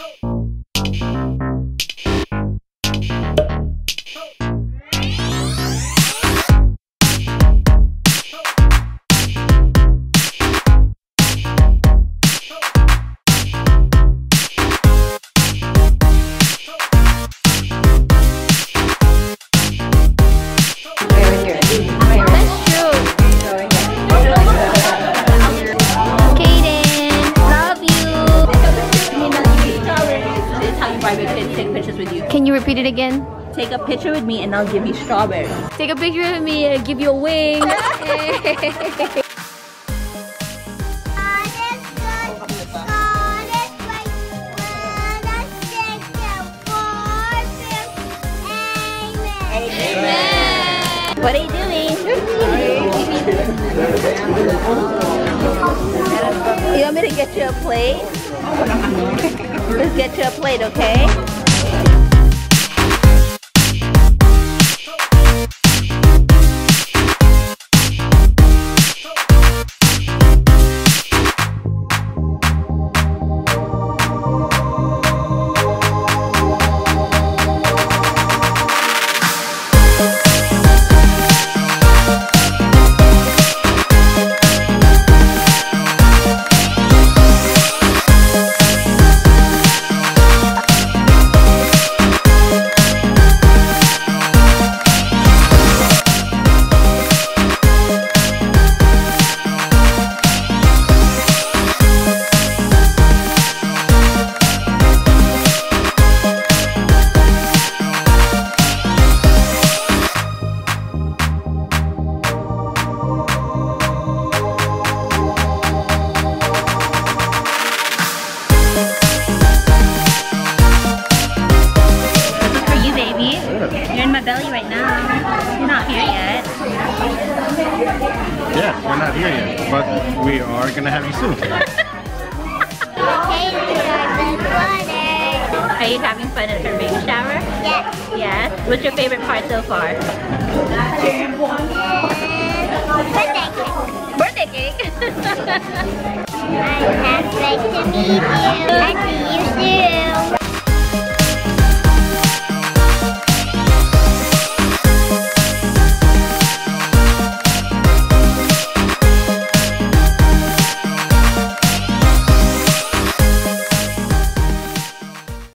Can you repeat it again? Take a picture with me and I'll give you strawberries. Take a picture with me and I'll give you a wing. Amen. What are you doing? You want me to get you a plate? Let's get you a plate, okay? You're in my belly right now. You're not here yet. Yeah, we're not here yet, but we are gonna have you soon. Are you having fun at her baby shower? Yes. Yes? What's your favorite part so far? Birthday cake. Birthday cake? I can't wait to meet you. I see you soon.